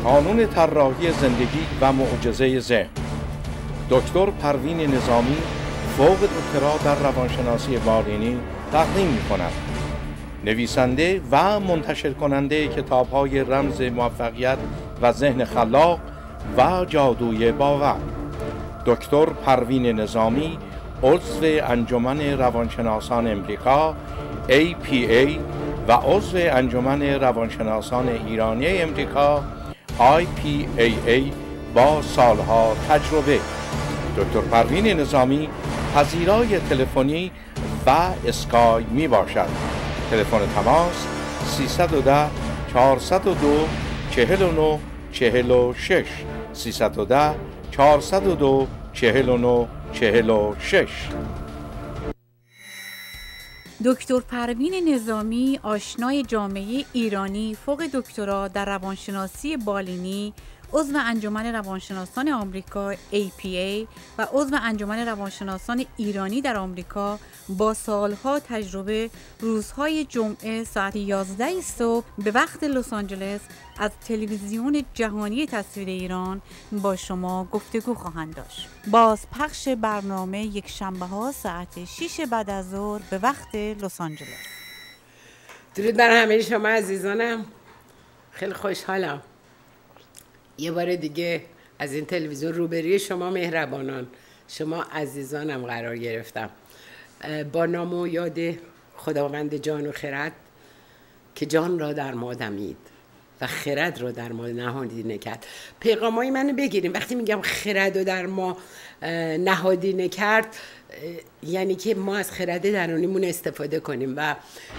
قانون طراحی زندگی و معجزه ذهن. دکتر پروین نظامی فوق دکترا در روانشناسی بالینی تقدیم می‌کند. نویسنده و منتشر کننده کتاب‌های رمز موفقیت و ذهن خلاق و جادوی باور. دکتر پروین نظامی عضو انجمن روانشناسان امریکا APA و عضو انجمن روانشناسان ایرانی امریکا IPAA با سالها تجربه. دکتر پروین نظامی پذیرای تلفنی و اسکای می باشد. تلفن تماس 310 402 49 46 310 402 49 46. دکتر پروین نظامی آشنای جامعه ایرانی فوق دکترا در روانشناسی بالینی، عضو انجمن روانشناسان آمریکا APA و عضو انجمن روانشناسان ایرانی در آمریکا با سالها تجربه، روزهای جمعه ساعت 11 صبح به وقت لس آنجلس از تلویزیون جهانی تصویر ایران با شما گفتگو خواهند داشت. باز پخش برنامه یک شنبه ها ساعت 6 بعد از ظهر به وقت لس آنجلس. درود بر همه شما عزیزانم، خیلی خوشحالم یه بار دیگه از این تلویزیون روبروی شما مهربانان، شما عزیزانم قرار گرفتم با نام و یاد خداوند جان و خرد که جان را در ما دمید و خرد را در ما نهادینه کرد. پیغامای منو بگیریم. وقتی میگم خرد رو در ما نهادینه کرد، یعنی که ما از خرد درونیمون استفاده کنیم. و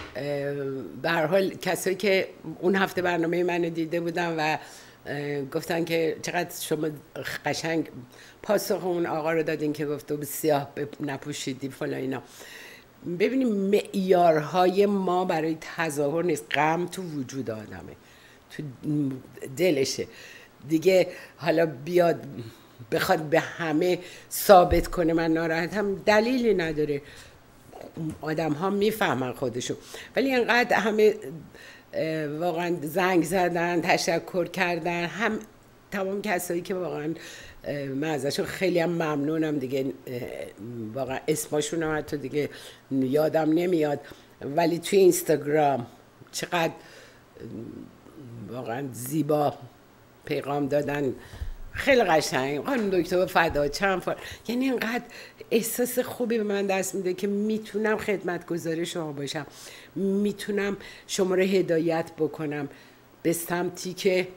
به هر حال کسایی که اون هفته برنامه منو دیده بودن و گفتن که چقدر شما قشنگ پاسخ اون آقا رو دادین که گفت سیاه نپوشیدی فلان اینا. ببینیم معیارهای ما برای تظاهر نیست. غم تو وجود آدمه، تو دلشه دیگه. حالا بیاد بخواد به همه ثابت کنه من ناراحتم، دلیلی نداره. آدم ها میفهمن خودشو. ولی اینقدر همه واقعا زنگ زدن، تشکر کردن، هم تمام کسایی که واقعا من ازشون خیلی هم ممنونم دیگه. واقعا اسمشون هم حتی دیگه یادم نمیاد، ولی توی اینستاگرام چقدر واقعا زیبا پیغام دادن، خیلی قشنگ. خانم دکتر فدا یعنی اینقدر احساس خوبی به من دست میده که میتونم خدمتگزار شما باشم، میتونم شما رو هدایت بکنم به سمتی که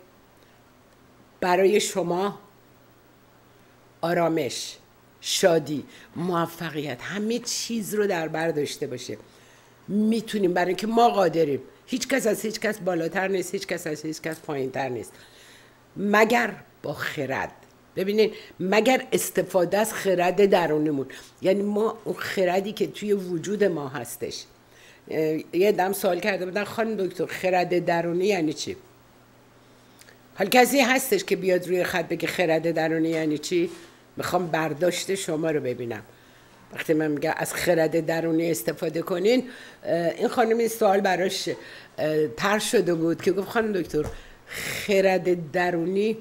برای شما آرامش، شادی، موفقیت، همه چیز رو در بر داشته باشه. میتونیم، برای اینکه ما قادریم. هیچ کس از هیچ کس بالاتر نیست، هیچ کس از هیچ کس پایین‌تر نیست، مگر با خرد. ببینید، مگر استفاده از خرد درونمون، یعنی ما اون خردی که توی وجود ما هستش. یه دم سوال کرده بودن خانم دکتر خرد درونی یعنی چی؟ حالا کسی هستش که بیاد روی خط بگه خرد درونی یعنی چی؟ میخوام برداشت شما رو ببینم. وقتی من میگم از خرد درونی استفاده کنین، این خانم این سوال براش طرح شده بود که گفت خانم دکتر خرد درونی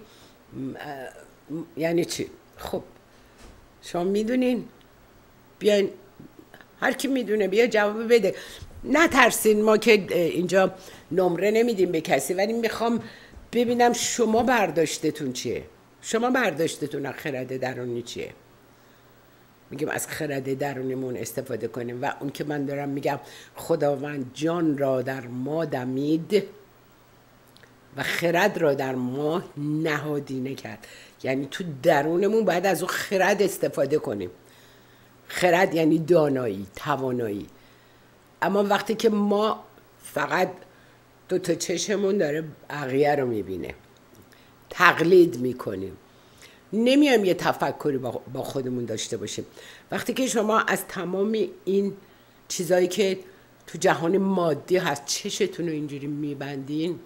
یعنی چی؟ خب شما میدونین؟ بیاین، هر کی میدونه بیا جواب بده. نترسین، ما که اینجا نمره نمیدیم به کسی، ولی میخوام ببینم شما برداشتتون چیه؟ شما برداشتتون از خرد درونی چیه؟ میگم از خرد درونیمون استفاده کنیم. و اون که من دارم میگم خداوند جان را در ما دمید و خرد را در ما نهادینه کرد، یعنی تو درونمون باید از اون خرد استفاده کنیم. خرد یعنی دانایی، توانایی. اما وقتی که ما فقط دو تا چشمون داره بقیه رو میبینه، تقلید میکنیم، نمیایم یه تفکری با خودمون داشته باشیم. وقتی که شما از تمام این چیزایی که تو جهان مادی هست چشتون رو اینجوری میبندین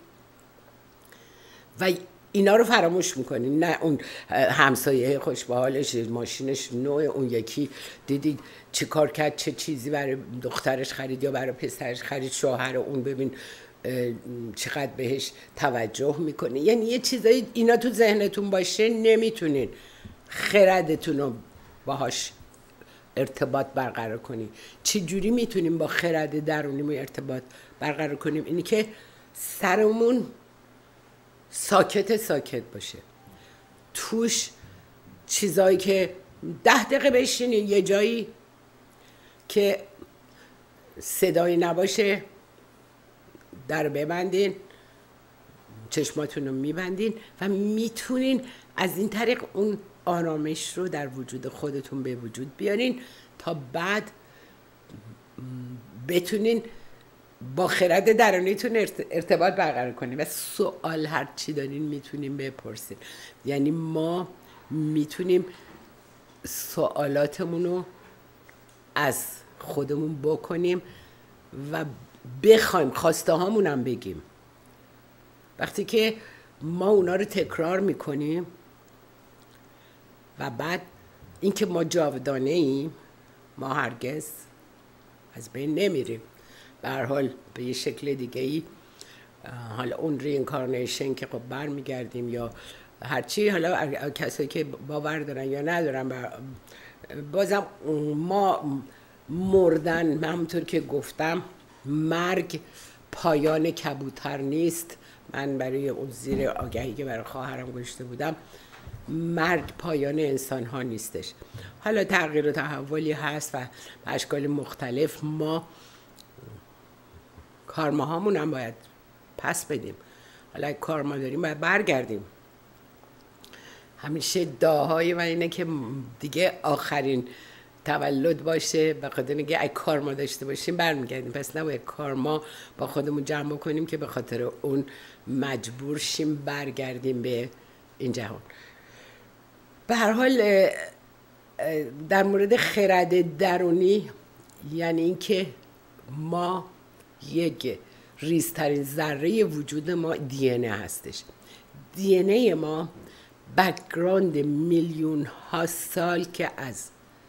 و اینا رو فراموش میکنین، نه اون همسایه خوش به حالش، ماشینش نوع، اون یکی دیدید چه کار کرد، چه چیزی برای دخترش خرید یا برای پسرش خرید، شوهر اون ببین چقدر بهش توجه میکنه. یعنی یه چیزایی اینا تو ذهنتون باشه نمیتونین خردتون رو باهاش ارتباط برقرار کنیم. چجوری میتونیم با خرد درونیمون ارتباط برقرار کنیم؟ اینی که سرمون ساکت باشه، توش چیزایی که 10 دقیقه بشینین یه جایی که صدایی نباشه، در ببندین، چشماتون رو میبندین و میتونین از این طریق اون آرامش رو در وجود خودتون به وجود بیارین تا بعد بتونین با خرد درونیتون ارتباط برقرار کنین و سوال هر چی دارین میتونین بپرسین. یعنی ما میتونیم سوالاتمون رو از خودمون بکنیم و بخوایم، خواسته هامون هم بگیم. وقتی که ما اونا رو تکرار میکنیم و بعد اینکه ما جاودانه ایم، ما هرگز از بین نمیریم. به هر حال به یه شکل دیگه ای، حالا اون رینکارنیشن که خب برمیگردیم یا هرچی، حالا کسایی که باور دارن یا ندارن، بازم ما مردن، همونطور که گفتم، مرگ پایان کبوتر نیست. من برای اون زیر آگهی که برای خواهرم گذاشته بودم، مرگ پایان انسان ها نیستش. حالا تغییر و تحولی هست و اشکال مختلف. ما کارما هامون هم باید پس بدیم. حالا اگه کارما داریم باید برگردیم. همیشه دعاهای من اینه که دیگه آخرین تولد باشه، به خاطر اینکه اگه کارما داشته باشیم برمیگردیم. پس نباید کارما با خودمون جمع کنیم که به خاطر اون مجبور شیم برگردیم به این جهان. به هر حال در مورد خرد درونی، یعنی اینکه ما یک ریزترین ذره وجود ما دی هستش. دی ما بک‌گراند میلیون ها سال که از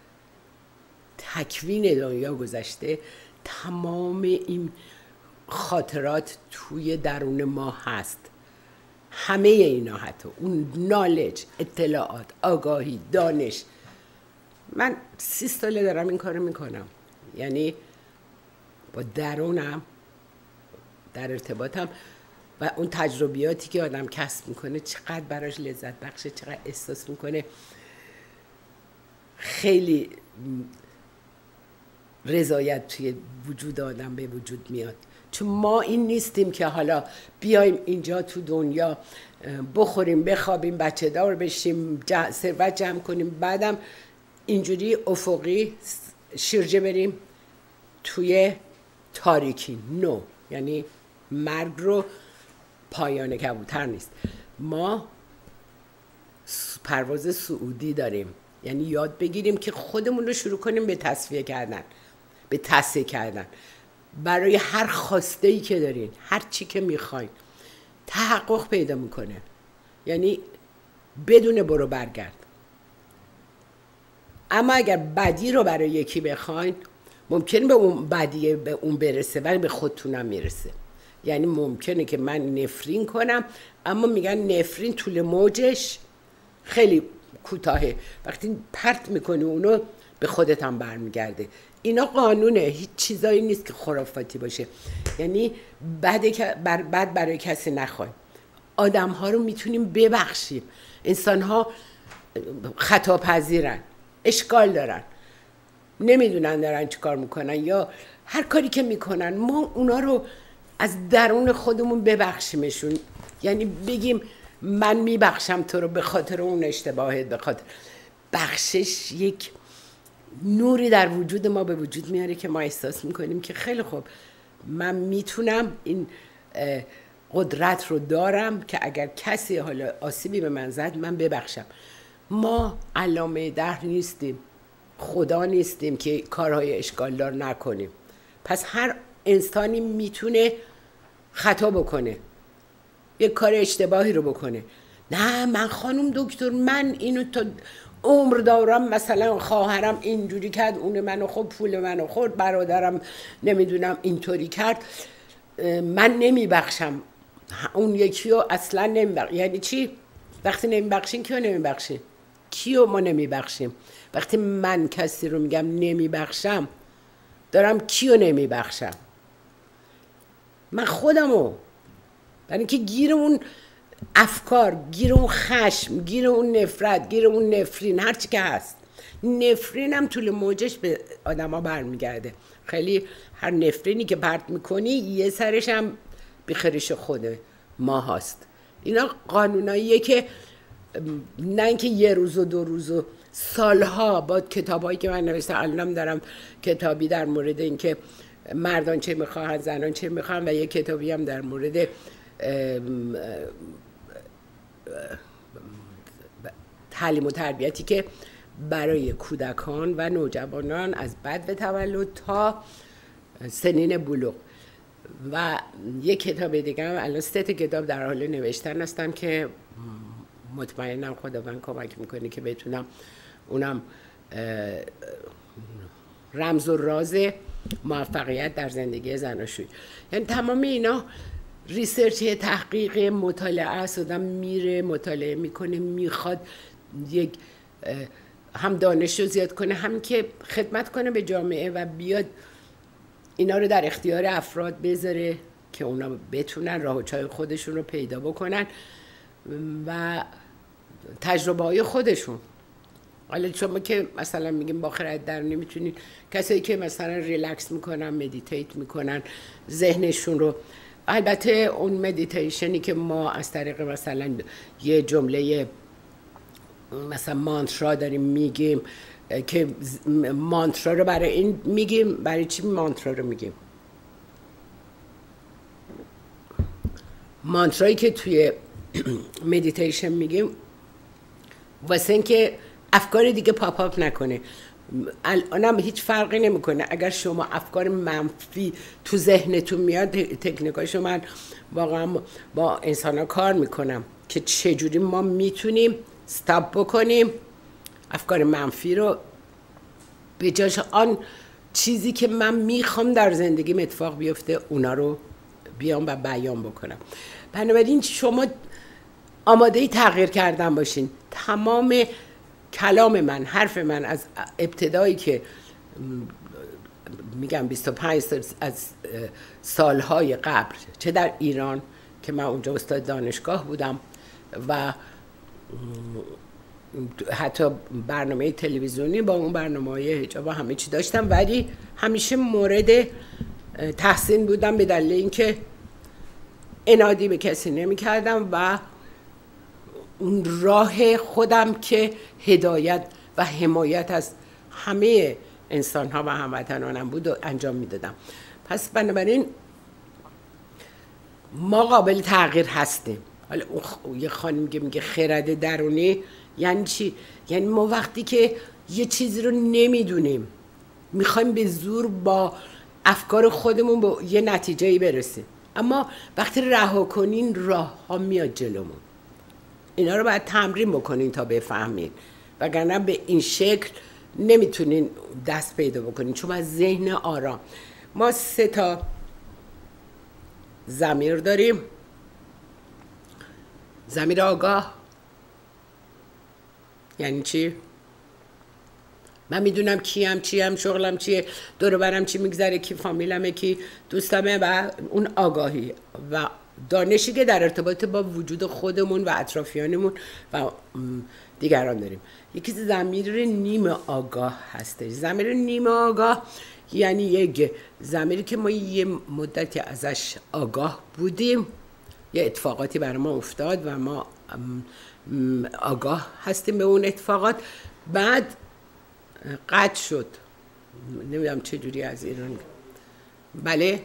تکوین دنیا گذشته، تمام این خاطرات توی درون ما هست. همه اینا، حتی اون نالج، اطلاعات، آگاهی، دانش. من 30 ساله دارم این کارو میکنم. یعنی با درونم در ارتباطم و اون تجربیاتی که آدم کسب میکنه چقدر براش لذت بخشه، چقدر احساس میکنه خیلی رضایت توی وجود آدم به وجود میاد. چون ما این نیستیم که حالا بیایم اینجا تو دنیا بخوریم، بخوابیم، بچه دار بشیم، ثروت جمع کنیم، بعدم اینجوری افقی شیرجه بریم توی تاریکی. نو، یعنی مرگ رو پایان کبوتر نیست. ما پرواز صعودی داریم، یعنی یاد بگیریم که خودمون رو شروع کنیم به تصفیه کردن، به تصحیح کردن. برای هر خواسته‌ای که دارین، هر چی که میخواین، تحقق پیدا میکنه. یعنی بدون برو برگرد. اما اگر بدی رو برای یکی بخواین، ممکنه به اون بدی به اون برسه ولی به خودتونم میرسه. یعنی ممکنه که من نفرین کنم، اما میگن نفرین طول موجش خیلی کوتاهه، وقتی پرت میکنی اونو به خودت هم برمیگرده. اینا قانونه، هیچ چیزایی نیست که خرافاتی باشه. یعنی بد برای کسی نخوایم. آدم ها رو میتونیم ببخشیم. انسان ها خطا پذیرن، اشکال دارن، نمیدونن دارن چی کار میکنن یا هر کاری که میکنن، ما اونا رو از درون خودمون ببخشیمشون. یعنی بگیم من میبخشم تو رو به خاطر اون اشتباهت. به خاطر بخشش یک نوری در وجود ما به وجود میاره که ما احساس میکنیم که خیلی خوب، من میتونم این قدرت رو دارم که اگر کسی حالا آسیبی به من زد من ببخشم. ما علامه دهر نیستیم، خدا نیستیم که کارهای اشکالدار نکنیم. پس هر انسانی میتونه خطا بکنه، یک کار اشتباهی رو بکنه. نه من خانم دکتر، من اینو تا عمر دارم، مثلا خواهرم اینجوری کرد، اون منو خورد، پول منو خورد، برادرم نمیدونم اینطوری کرد. من نمیبخشم، اون یکی رو اصلا نمیبخشم. یعنی چی؟ وقتی نمیبخشین کیو نمیبخشین؟ کیو ما نمیبخشیم؟ وقتی من کسی رو میگم نمیبخشم دارم کیو نمیبخشم؟ من خودمو. برای اینکه گیر اون افکار، گیر اون خشم، گیر اون نفرت، گیر اون نفرین، هر چی که هست، نفرین هم طول موجش به آدم ها برمیگرده. خیلی هر نفرینی که پرت میکنی یه سرش هم بیخریش خود ما هست. اینا قانوناییه که نه اینکه یه روز و 2 روز و سالها با کتابایی که من نوشتم، الانم دارم کتابی در مورد اینکه مردان چه میخواهند، زنان چه میخواهند، و یه کتابی هم در مورد تعلیم و تربیتی که برای کودکان و نوجوانان از بدو تولد تا سنین بلوغ، و یک کتاب دیگه هم الان 3 کتاب در حال نوشتن هستم که مطمئنم خداوند کمک میکنه که بتونم اونم رمز و راز موفقیت در زندگی زناشویی. یعنی تمام اینا ریسرچ، تحقیق، مطالعه است. آدم میره مطالعه میکنه، میخواد یک هم دانش رو زیاد کنه، هم که خدمت کنه به جامعه و بیاد اینا رو در اختیار افراد بذاره که اونا بتونن راه و چای خودشون رو پیدا بکنن و تجربه های خودشون. حالا شما که مثلا میگیم با خرد درونی میتونید، کسایی که مثلا ریلکس میکنن، مدیتیت میکنن ذهنشون رو، البته اون مدیتیشنی که ما از طریق مثلا یه جمله مثلا مانترا داریم میگیم که مانترا رو برای این میگیم، برای چی مانترا رو میگیم؟ مانترایی که توی مدیتیشن میگیم واسه اینکه افکار دیگه پاپ اپ نکنه. الانم هیچ فرقی نمیکنه اگر شما افکار منفی تو ذهنتون میاد. تکنیکاشو من واقعا با انسانا کار میکنم که چجوری ما میتونیم استاپ بکنیم افکار منفی رو، به جاش آن چیزی که من میخوام در زندگیم اتفاق بیفته اونا رو بیام و بیان بکنم. بنابراین شما آماده تغییر کردن باشین. تمام کلام من، حرف من از ابتدایی که میگم 25 از سالهای قبل، چه در ایران که من اونجا استاد دانشگاه بودم و حتی برنامه تلویزیونی با اون برنامه‌های حجاب همه چی داشتم، ولی همیشه مورد تحسین بودم به دلیل اینکه عنادی به کسی نمی کردم و اون راه خودم که هدایت و حمایت از همه انسان ها و هموطنانم بود و انجام می دادم. پس بنابراین ما قابل تغییر هستیم. حالا یه خانم میگه خرد درونی یعنی چی؟ یعنی ما وقتی که یه چیزی رو نمیدونیم میخوایم به زور با افکار خودمون به یه نتیجه‌ای برسیم، اما وقتی رها کنین راه ها میاد جلومون. اینا رو باید تمرین بکنین تا بفهمین، وگرنه به این شکل نمیتونین دست پیدا بکنین. چون از ذهن آرام ما 3 ضمیر داریم. ضمیر آگاه یعنی چی؟ من میدونم کیم، چیم، شغلم چیه، دور و برم چی میگذره، کی فامیلمه، کی دوستمه، و اون آگاهی و دانشی که در ارتباط با وجود خودمون و اطرافیانمون و دیگران داریم. یکی ضمیر نیمه آگاه هستش. ضمیر نیمه آگاه یعنی یک ضمیری که ما یه مدتی ازش آگاه بودیم، یه اتفاقاتی برای ما افتاد و ما آگاه هستیم به اون اتفاقات، بعد قطع شد. نمیدونم چه جوری از ایران. بله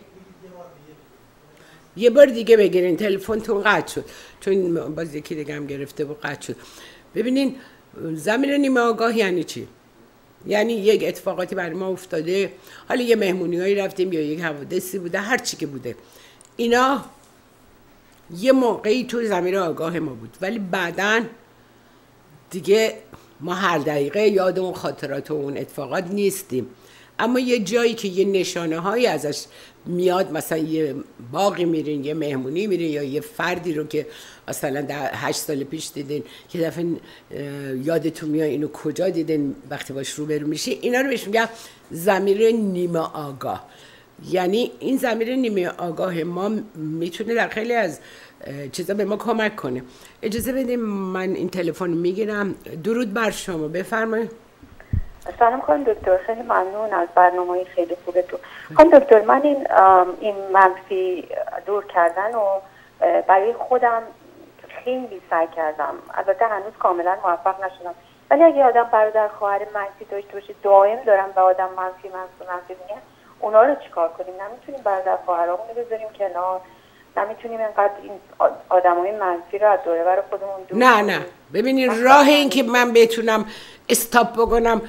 یه بار دیگه بگیرین، تلفنتون قطع شد، چون باز یکی دیگه هم گرفته و قطع شد. ببینین ضمیر نیمه آگاه یعنی چی؟ یعنی یک اتفاقاتی برای ما افتاده، حالا یه مهمونیایی رفتیم یا یک حوادثی بوده، هر چی که بوده، اینا یه موقعی تو ضمیر آگاه ما بود، ولی بعداً دیگه ما هر دقیقه یاد اون خاطرات و اون اتفاقات نیستیم، اما یه جایی که یه نشانه هایی ازش میاد مثلا یه باقی میرین، یه مهمونی میرین، یا یه فردی رو که مثلا 8 سال پیش دیدین یه دفعه یادتون میاد اینو کجا دیدین، وقتی باش روبرو میشی، اینا رو بهش میگم ضمیر نیمه آگاه. یعنی این ضمیر نیمه آگاه ما میتونه در خیلی از چیزا به ما کمک کنه. اجازه بدیم من این تلفن میگیرم. درود بر شما، بفرمایید. سلام خانم دکتر، خیلی ممنون از برنامه‌های خیلی خوبتون. خانم دکتر، من این منفی دور کردن و برای خودم خیلی سعی کردم، البته هنوز کاملا موفق نشدم، ولی اگه آدم برادر خواهر منفی داشته باشه دائم دارم به آدم منفی میگن، اونا رو چیکار کنیم؟ نمیتونیم برادر خواهرامون رو بذاریم کنار، نمیتونیم اینقدر این آدمای منفی رو از دوره بر خودمون دور نه نه ببینید، راه این که من بتونم استاپ بکنم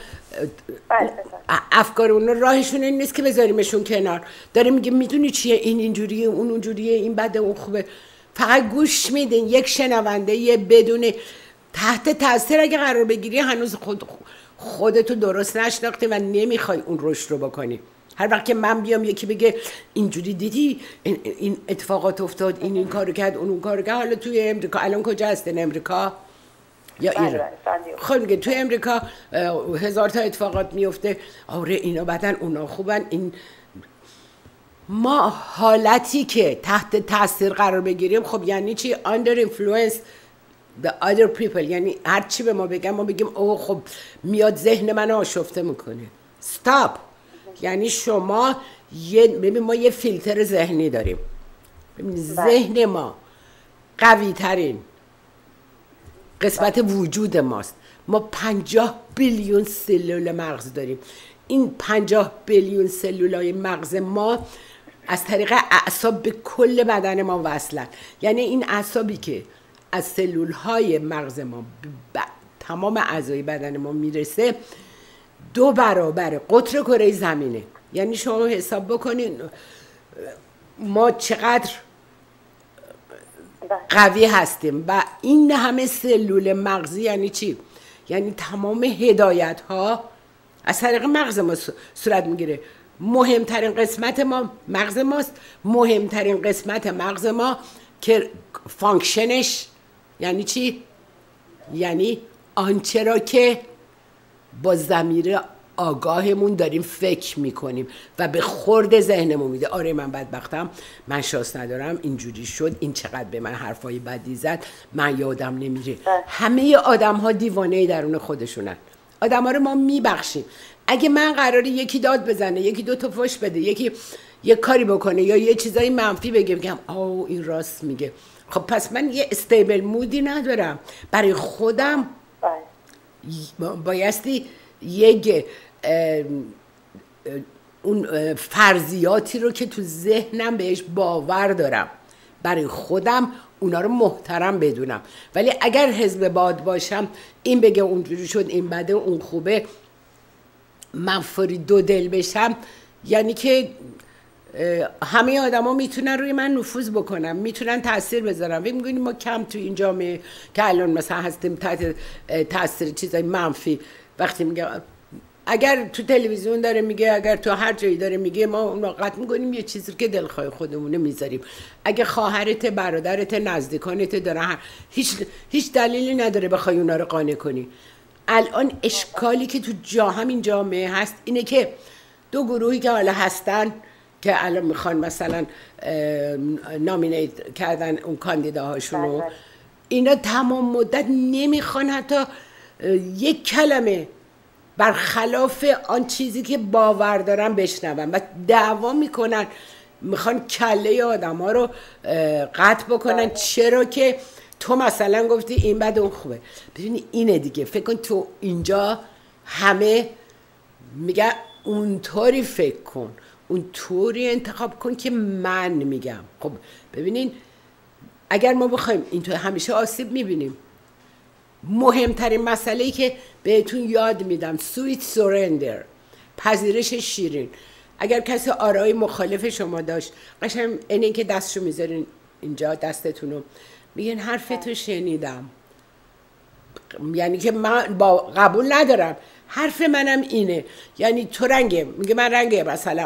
افکار اون، راهشون این نیست که بذاریمشون کنار. داره میگه میدونی چیه، این اینجوریه، اون اونجوریه، این بده، اون خوبه. فقط گوش میدین. یک شنونده یه بدون تحت تاثیر اگه قرار بگیری، هنوز خودتو درست نشناختی و نمیخوای اون رشد رو بکنی. هر وقت که من بیام یکی بگه اینجوری دیدی این اتفاقات افتاد، این کارو کرد، اون کارو کرد، حالا توی امریکا الان کجا هستن؟ امریکا یا ایران؟ خب میگه توی امریکا 1000 تا اتفاقات میفته، آره اینا بدن، اونا خوبن. این ما حالتی که تحت تاثیر قرار بگیریم، خب یعنی چی؟ under influence the other people، یعنی هر چی به ما بگم ما بگیم اوه خب میاد ذهن من آشفته میکنه. stop. یعنی شما ببین ما یه فیلتر ذهنی داریم. ذهن ما قوی ترین قسمت وجود ماست. ما 50 بیلیون سلول مغز داریم. این 50 بیلیون سلولای مغز ما از طریق اعصاب به کل بدن ما وصلن. یعنی این اعصابی که از سلولهای مغز ما تمام اعضای بدن ما میرسه 2 برابر قطر کره زمینه. یعنی شما حساب بکنین ما چقدر قوی هستیم. و این همه سلول مغزی یعنی چی؟ یعنی تمام هدایت ها از طریق مغز ما صورت میگیره. مهمترین قسمت ما مغز ماست. مهمترین قسمت مغز ما که فانکشنش یعنی چی؟ یعنی آنچه را که با ضمیر آگاهمون داریم فکر میکنیم و به خورد ذهنمون میده. آره من بدبختم، من شانس ندارم، اینجوری شد، این چقدر به من حرفای بدی زد، من یادم نمیره. همه آدم ها دیوانه درون خودشونن. آدم ها رو ما میبخشیم. اگه من قراره یکی داد بزنه، یکی 2 تا فحش بده، یکی یه کاری بکنه یا یه چیزای منفی بگم آو این راست میگه، خب پس من یه استیبل مودی ندارم برای خودم. بایستی یک اون فرضیاتی رو که تو ذهنم بهش باور دارم برای خودم اونا رو محترم بدونم. ولی اگر حزب باد باشم، این بگه اونجوری شد، این بده، اون خوبه، من فوری 2 دل بشم، یعنی که همه آدما میتونن روی من نفوذ بکنن، میتونن تاثیر بذارن. و میگونیم ما کم تو این جامعه که الان مثلا هستیم تحت تاثیر چیزای منفی، وقتی میگه اگر تو تلویزیون داره میگه، اگر تو هر جایی داره میگه، ما اون وقت میگونیم یه چیزی که دلخواه خودمونه میذاریم. اگه خواهرت، برادرت، نزدیکانت داره، هیچ دلیلی نداره بخوای اونا رو قانع کنی. الان اشکالی که تو همین جامعه هست اینه که 2 گروهی که حالا هستن که الان میخوان مثلا نامینیت کردن اون کاندیداهاشونو، اینا تمام مدت نمیخوان حتی یک کلمه برخلاف آن چیزی که باور دارن بشنون و دعوا میکنن، میخوان کله آدم ها رو قطع بکنن. چرا که تو مثلا گفتی این بد اون خوبه. ببینی اینه دیگه. فکر کن تو اینجا همه میگن اونطوری فکر کن، اونطوری انتخاب کن که من میگم. خب ببینین اگر ما بخوایم اینطور همیشه آسیب میبینیم. مهمترین مسئله‌ای که بهتون یاد میدم سویت سورندر، پذیرش شیرین. اگر کسی آرای مخالف شما داشت، قشنگ اینه که دستشو میذارین اینجا، دستتونو میگن حرفتو شنیدم، یعنی که من قبول ندارم، حرف منم اینه. یعنی تو رنگه، میگه من رنگه مثلا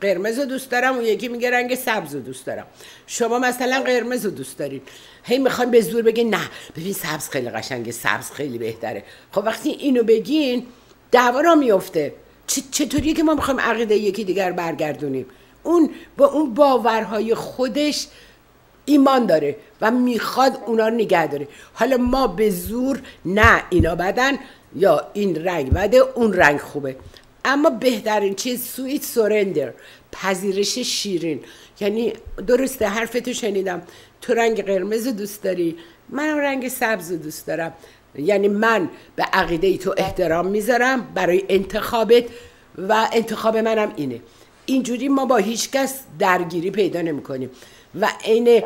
قرمز رو دوست دارم، اون یکی میگه رنگ سبز رو دوست دارم. شما مثلا قرمز رو دوست دارین، هی میخوایم به زور بگین نه ببین سبز خیلی قشنگه، سبز خیلی بهتره. خب وقتی اینو بگین دعوا را میفته. چطوریه که ما میخوایم عقیده یکی دیگر برگردونیم؟ اون با اون باورهای خودش ایمان داره و میخواد اونا رو نگه داره. حالا ما به زور نه اینا بدن یا این رنگ بده اون رنگ خوبه. اما بهترین چیز سویت سورندر، پذیرش شیرین. یعنی درسته حرفتو شنیدم، تو رنگ قرمز دوست داری، منم رنگ سبز دوست دارم. یعنی من به عقیده تو احترام میذارم برای انتخابت و انتخاب منم اینه. اینجوری ما با هیچ کس درگیری پیدا نمی کنیم و این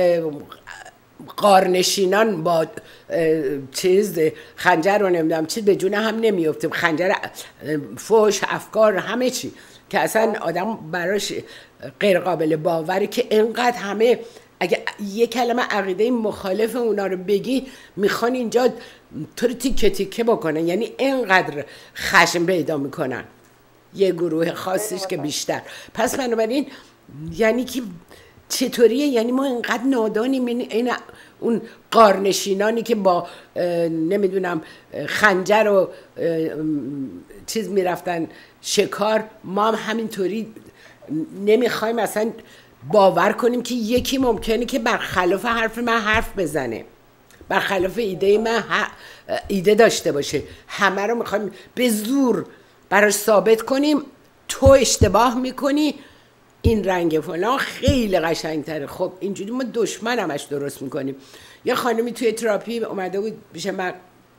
قارنشینان با چیز خنجر رو نمیدونم چیز به جون هم نمیفتیم، خنجر فوش افکار همه چی که اصلا آدم براش غیر قابل باوره که انقدر همه اگه یه کلمه عقیده مخالف اونا رو بگی میخوان اینجا تو رو تیکه تیکه بکنن. یعنی انقدر خشم پیدا میکنن یه گروه خاصیش که بیشتر. پس بنابراین یعنی که چطوریه؟ یعنی ما اینقدر نادانیم. این اون قارنشینانی که با نمیدونم خنجر و چیز میرفتن شکار، ما هم همینطوری نمیخوایم اصلا باور کنیم که یکی ممکنه که برخلاف حرف من حرف بزنه، برخلاف ایده من ایده داشته باشه. همه رو میخوایم به زور براش ثابت کنیم تو اشتباه میکنی، این رنگ فلان خیلی قشنگتره. خب اینجوری ما دشمن همش درست میکنیم. یه خانمی توی تراپی اومده بود پیش من،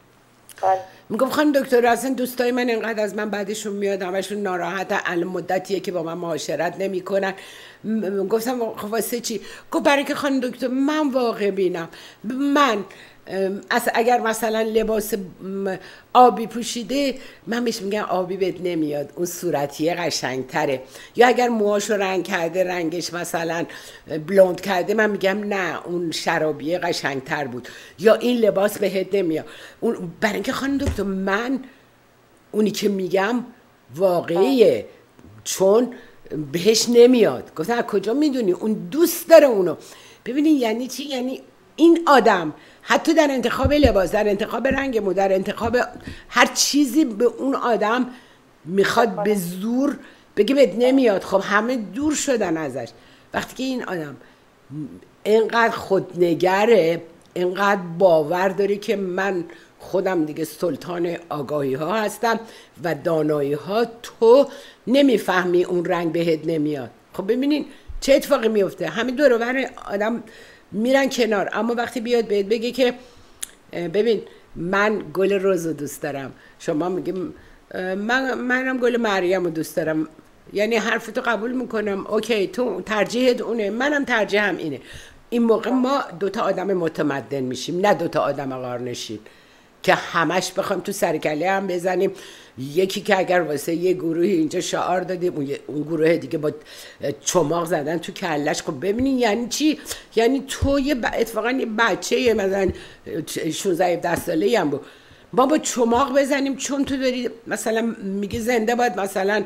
میگم خانم دکتر اصلا دوستای من اینقدر از من بعدشون میاد، همشون ناراحت، الان مدتیه که با من معاشرت نمیکنن. گفتم خب واسه چی؟ گفت برای که خانم دکتر من واقع بینم، من اگر مثلا لباس آبی پوشیده من بهش میگم آبی بهت نمیاد، اون صورتیه قشنگ تره. یا اگر موهاشو رنگ کرده رنگش مثلا بلوند کرده من میگم نه اون شرابیه قشنگ تر بود، یا این لباس بهت نمیاد. اون برای اینکه خانم دکتر من اونی که میگم واقعیه چون بهش نمیاد. گفتم از کجا میدونی؟ اون دوست داره اونو. ببینید یعنی چی؟ یعنی این آدم حتی در انتخاب لباس، در انتخاب رنگ مو، در انتخاب هر چیزی به اون آدم میخواد به زور بگه بهت نمیاد. خب همه دور شدن ازش. وقتی که این آدم اینقدر خودنگره، اینقدر باور داره که من خودم دیگه سلطان آگاهی ها هستم و دانایی ها، تو نمیفهمی اون رنگ بهت نمیاد. خب ببینین چه اتفاقی میفته؟ همین دور و بر آدم میرن کنار. اما وقتی بیاد بهت بگه که ببین من گل رز رو دوست دارم، شما میگیم منم گل مریم رو دوست دارم، یعنی حرفتو قبول میکنم، اوکی تو ترجیحت اونه، منم ترجیحم اینه. این موقع ما دوتا آدم متمدن میشیم، نه دوتا آدم قارنشین که همش بخوایم تو سرکله هم بزنیم. یکی که اگر واسه یه گروه اینجا شعار دادیم اون گروه دیگه با چماق زدن تو کلش. خب ببینین یعنی چی؟ یعنی تو اتفاقا یه بچه مثلا 16-17 ساله‌ای هم ما با چماق بزنیم چون تو داری مثلا میگه زنده باید مثلا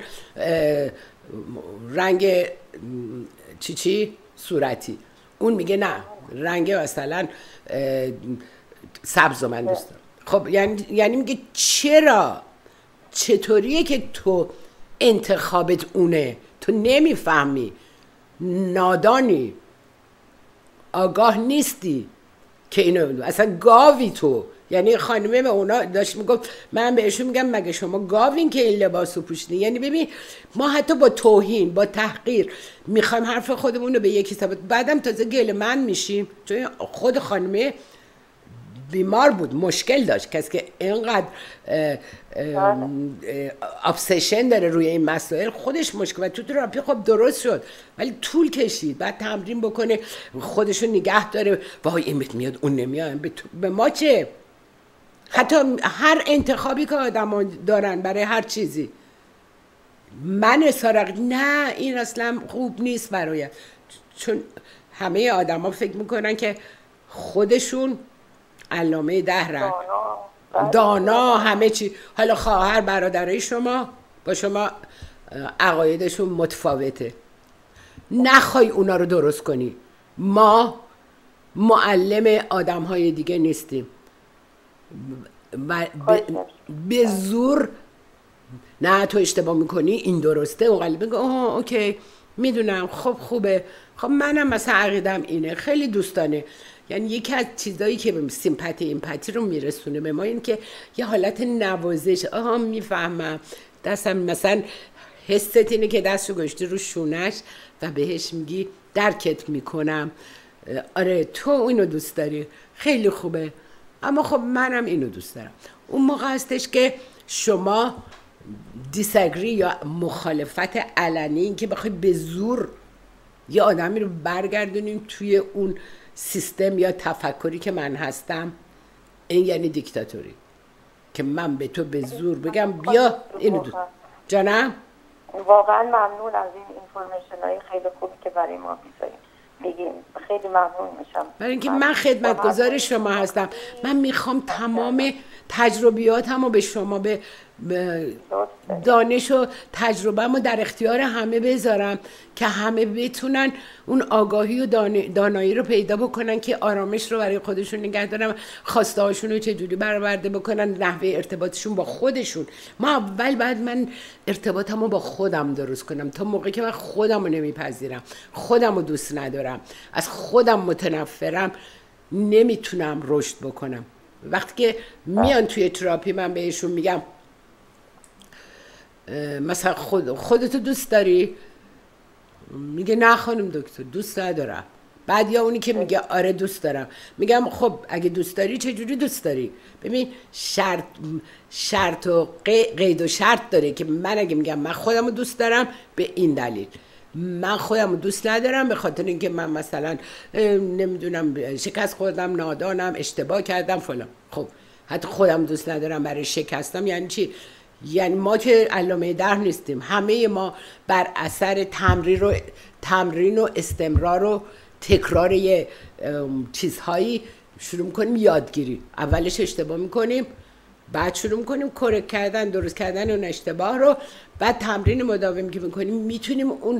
رنگ چی صورتی، اون میگه نه رنگ مثلا سبز من دوست دارم. خب یعنی میگه چطوریه که تو انتخابت اونه؟ تو نمیفهمی، نادانی، آگاه نیستی که اینو اصلا گاوی تو. یعنی خانمه به اونا داشت میگفت، من بهشون میگم مگه شما گاوین که این لباسو پوشیدین؟ یعنی ببین ما حتی با توهین، با تحقیر میخوایم حرف خودمون رو به یکی ثابت، بعدم تازه گله من میشیم. چون خود خانمه بیمار بود، مشکل داشت، کسی که اینقدر ابسشن داره روی این مسائل خودش مشکل. و تو تراپی خب درست شد ولی طول کشید. بعد تمرین بکنه، خودشو نگه داره، وای این بهت میاد اون نمیاد. به ما چه؟ حتی هر انتخابی که آدم دارن برای هر چیزی، من اصرار نه این اصلا خوب نیست برای، چون همه آدم ها فکر میکنن که خودشون علامه دهرن، دانا همه چی. حالا خواهر برادرای شما با شما عقایدشون متفاوته، نخوای اونا رو درست کنی. ما معلم آدم های دیگه نیستیم به زور نه تو اشتباه میکنی این درسته و قلب بگو اوکی میدونم خب خوبه، خب منم مثلا عقیدم اینه، خیلی دوستانه. یعنی یکی از چیزایی که به سیمپاتی ایمپاتی رو میرسونه به ما این که یه حالت نوازش، میفهمم دستم مثلا حست اینه که دستشو گذاشتی رو شونش و بهش میگی درکت میکنم، آره تو اینو دوست داری خیلی خوبه، اما خب منم اینو دوست دارم. اون موقع هستش که شما دیساگری یا مخالفت علنی، این که بخوای به زور یه آدمی رو برگردونیم توی اون سیستم یا تفکری که من هستم، این یعنی دیکتاتوری، که من به تو به زور بگم بیا اینو دوست. جانم واقعا ممنون از این اینفورمیشن های خیلی خوبی که برای ما میگین، خیلی ممنون میشم. برای اینکه من خدمتگزار شما هستم، من میخوام تمام تجربیاتم رو به شما، به دانش و تجربه‌مو در اختیار همه بذارم که همه بتونن اون آگاهی و دانایی رو پیدا بکنن که آرامش رو برای خودشون نگه دارن، خواسته هاشون رو چجوری برآورده بکنن، نحوه ارتباطشون با خودشون. ما اول بعد من ارتباطمو با خودم درست کنم. تا موقعی که من خودم رو نمیپذیرم، خودم رو دوست ندارم، از خودم متنفرم، نمیتونم رشد بکنم. وقتی که میان توی تراپی من بهشون میگم مثلا خودتو دوست داری؟ میگه نه خانم دکتر دوست ندارم. بعد یا اونی که میگه آره دوست دارم، میگم خب اگه دوست داری چجوری دوست داری؟ ببین شرط و قید و شرط داره که من اگه میگم من خودمو دوست دارم به این دلیل، من خودم دوست ندارم به خاطر اینکه من مثلا نمیدونم شکست خوردم، نادانم، اشتباه کردم فلان. خب حتی خودم دوست ندارم برای شکستم یعنی چی؟ یعنی ما که علامه در نیستیم، همه ما بر اثر تمرین و استمرار و تکرار چیزهایی شروع میکنیم یادگیری. اولش اشتباه میکنیم، بعد شروع میکنیم کرکت کردن، درست کردن اون اشتباه رو، بعد تمرین مداوم که میکنیم میتونیم اون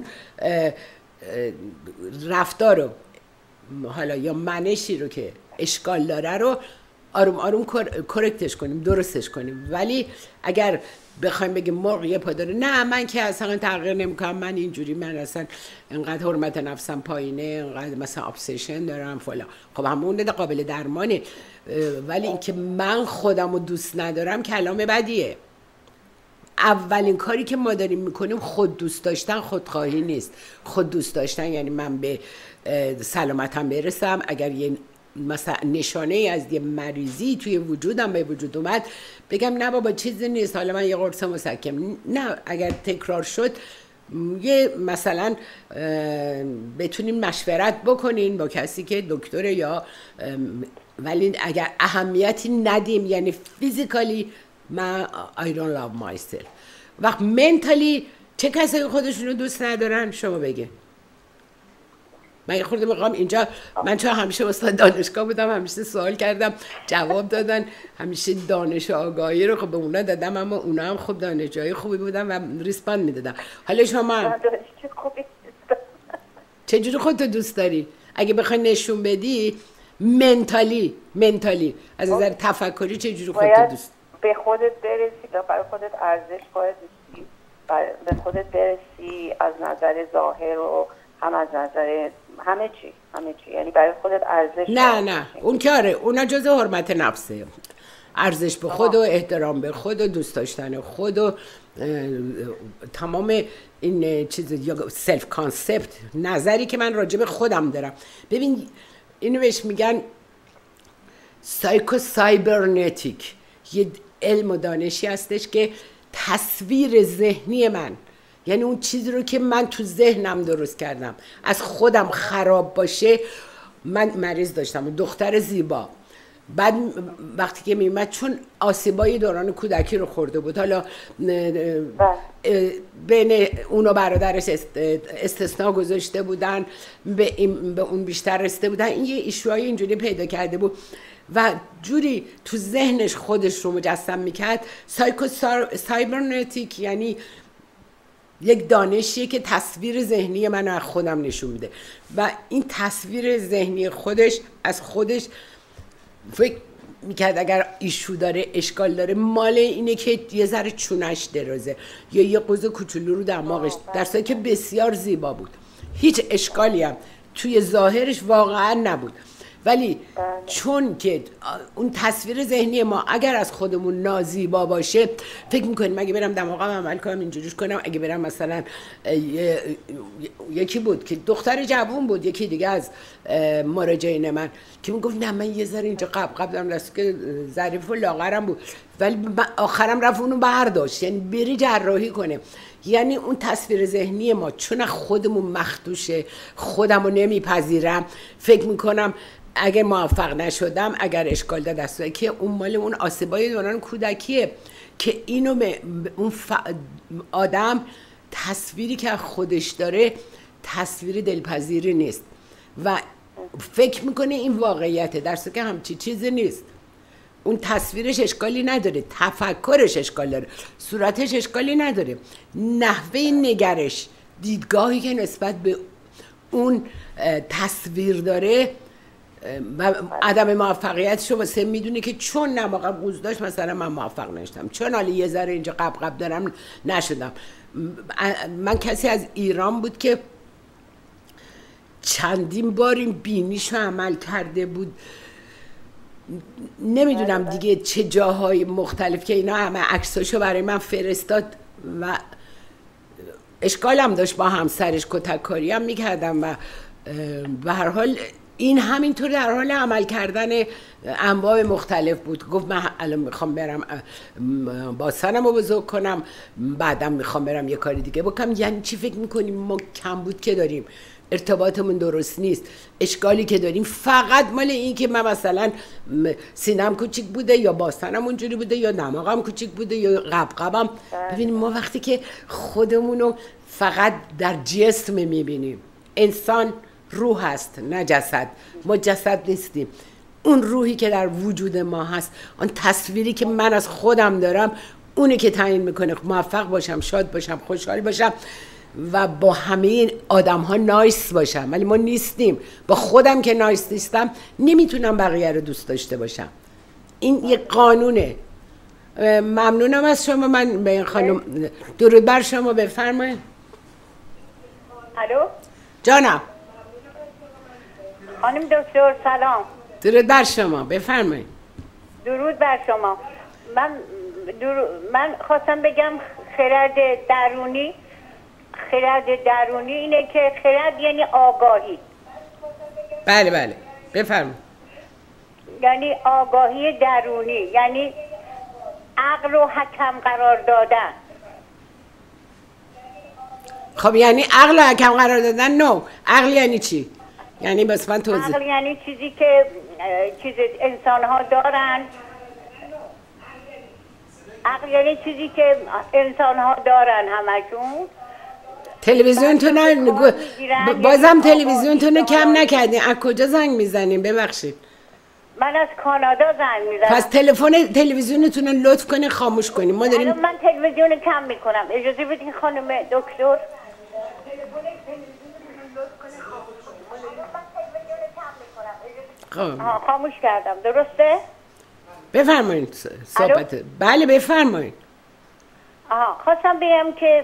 رفتار رو حالا یا منشی رو که اشکال داره رو آروم آروم کرکتش کنیم، درستش کنیم. ولی اگر بخوایم بگیم مرغ یه پا داره، نه من که اصلا تغییر نمیکنم، من اینجوری، من اصلا انقدر حرمت نفسم پایینه، انقدر مثلا ابسشن دارم فلان، خب همون قابل درمانه. ولی اینکه من خودم رو دوست ندارم کلام بدیه. اولین کاری که ما داریم میکنیم خود دوست داشتن خودخواهی نیست. خود دوست داشتن یعنی من به سلامتم برسم، اگر یه مثلا نشانه ای از یه مریضی توی وجودم به وجود اومد بگم نه بابا چیزی نیست، حالا من یه قرص مسکن. نه، اگر تکرار شد یه مثلا بتونیم مشورت بکنین با کسی که دکتر یا ولی اگر اهمیتی ندیم، یعنی فیزیکالی من I don't love myself، وقت منتالی چه کسایی خودشونو دوست ندارن شما بگه. من یه خورده میخوام اینجا، من چون همیشه استاد دانشگاه بودم، همیشه سوال کردم جواب دادن، همیشه دانش و آگاهی رو خب به اونا دادم، اما اونا هم خب دانشجوی خوبی بودن و ریسپاند میدادن. حالا شما چجوری خودتو دوست داری؟ اگه بخوای نشون بدی منتالی از نظر تفکری چجوری خودتو دوست؟ به خودت برسی، برای خودت ارزش قائل بشی، به خودت برسی از نظر ظاهر و هم از نظر همه چی، یعنی برای خودت ارزش. نه اون کاره، اونا جزء حرمت نفسه. ارزش به خود و احترام به خود و دوست داشتن خود و تمام این چیز یا سلف کانسپت، نظری که من راجع به خودم دارم. ببین اینو بهش میگن سایکو سایبرنتیک، یه علم و دانشی هستش که تصویر ذهنی من، یعنی اون چیزی رو که من تو ذهنم درست کردم از خودم خراب باشه. من مریض داشتم، دختر زیبا، بعد وقتی که میومد چون آسیبای دوران کودکی رو خورده بود، حالا بین اون و برادرش استثناء گذاشته بودن، به اون بیشتر رسیده بودن، این یه ایشوهای اینجوری پیدا کرده بود و جوری تو ذهنش خودش رو مجسم میکرد. سایبرنتیک یعنی یک دانشیه که تصویر ذهنی من از خودم نشون میده و این تصویر ذهنی خودش از خودش فکر میکرد اگر ایشو داره، اشکال داره، مال اینه که یه ذره چونش درازه یا یه قوز کوچولو رو دماغش، در صورتی که بسیار زیبا بود، هیچ اشکالی هم توی ظاهرش واقعا نبود. ولی چون که اون تصویر ذهنی ما اگر از خودمون نازیبا باشه، فکر میکنیم اگه برم دماغم عمل کنم اینجوریش کنم، اگه برم مثلا یکی بود که دختر جوون بود، یکی دیگه از مراجعین من که میگفت نه من یه ذره اینجا قبل دارم، دست که ظریف و لاغرم بود، ولی آخرم رفت اونو برداشت، یعنی بری جراحی کنه. یعنی اون تصویر ذهنی ما چون خودمون مخدوشه، خودمو نمیپذیرم، فکر میکنم اگر موفق نشدم، اگر اشکال داره، دسته که اون مال اون آسیبای دوران کودکیه که اینو اون آدم تصویری که خودش داره تصویر دلپذیری نیست و فکر میکنه این واقعیته، در صورتی که همچی چیزی نیست. اون تصویرش اشکالی نداره، تفکرش اشکال داره، صورتش اشکالی نداره، نحوه نگرش، دیدگاهی که نسبت به اون تصویر داره و عدم موفقیتشو واسه میدونه که چون نماغم قوز داشت مثلا من موفق نشدم، چون حالا یه ذره اینجا قب دارم نشدم. من کسی از ایران بود که چندین بار این بینیشو عمل کرده بود، نمیدونم دیگه چه جاهای مختلف که اینا همه عکساشو برای من فرستاد و اشکالم داشت، با همسرش کتککاری هم میکردم و به هر حال این همینطور در حال عمل کردن انواع مختلف بود. گفت من الان میخوام برم باسنم رو بزرگ کنم، بعدم میخوام برم یه کاری دیگه بکنم. یعنی چی فکر میکنیم ما کمبود که داریم، ارتباطمون درست نیست، اشکالی که داریم فقط مال این که من مثلا سینم کوچیک بوده یا باستنم اونجوری بوده یا دماغم کوچیک بوده یا قبقبم. ببینیم ما وقتی که خودمونو فقط در جسم میبینیم، انسان روح هست نه جسد، ما جسد نیستیم، اون روحی که در وجود ما هست، اون تصویری که من از خودم دارم اونه که تعیین میکنه موفق باشم، شاد باشم، خوشحال باشم و با همه این آدم ها نایس باشم. ولی ما نیستیم، با خودم که نایس نیستم نمیتونم بقیه رو دوست داشته باشم. این یک قانونه. ممنونم از شما. من به این خانم درود بر شما، بفرمایید. الو جانم. خانم دکتر سلام. درود بر شما، بفرمایید. درود بر شما. من خواستم بگم خرد درونی اینه که خرد یعنی آگاهی. بله بله بفرمایید. یعنی آگاهی درونی، یعنی عقل و حکم قرار دادن. خب یعنی عقل و حکم قرار دادن؟ نو. عقل یعنی چی؟ یعنی بس من توضیح. عقل یعنی چیزی که انسان ها دارن. عقل یعنی چیزی که انسان ها دارن همشون. تلویزیونتون بازم تلویزیونتون کم نکردین. از کجا زنگ میزنین؟ ببخشید. من از کانادا زنگ میزنم. پس تلویزیونتون رو لطف کنین خاموش کنین. ما داریم. من تلویزیون کم میکنم. اجازه بدین خانم دکتر. خاموش کردم. درسته؟ بفرمایید صحبت. بله بفرمایید. خواستم بگم که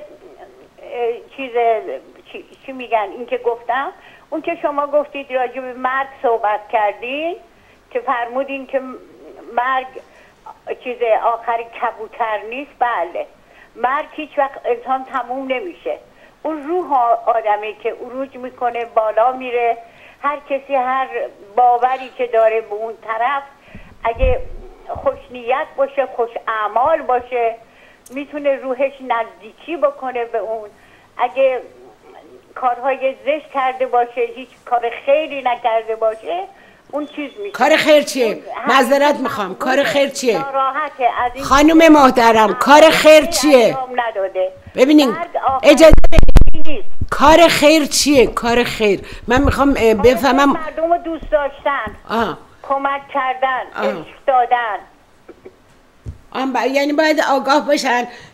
چی میگن این که گفتم، اون که شما گفتید راجع به مرگ صحبت کردین که فرمودین که مرگ چیز آخری کبوتر نیست. بله، مرگ هیچ وقت انسان تموم نمیشه. اون روح آدمی که عروج میکنه، بالا میره. هر کسی هر باوری که داره به اون طرف، اگه خوش نیت باشه، خوش اعمال باشه، میتونه روحش نزدیکی بکنه به اون. اگه کارهای زشت کرده باشه، هیچ کار خیری نکرده باشه، اون چیز میشه. کار خیر چیه؟ معذرت میخوام. کار خیر چیه؟ ناراحته از این خانم محترم. کار خیر چیه؟ ببینین اجازه نیست. کار خیر چیه؟ کار خیر من میخوام بفهمم. مردم رو دوست داشتن، کمک کردن، عشق دادن. یعنی باید آگاه باشن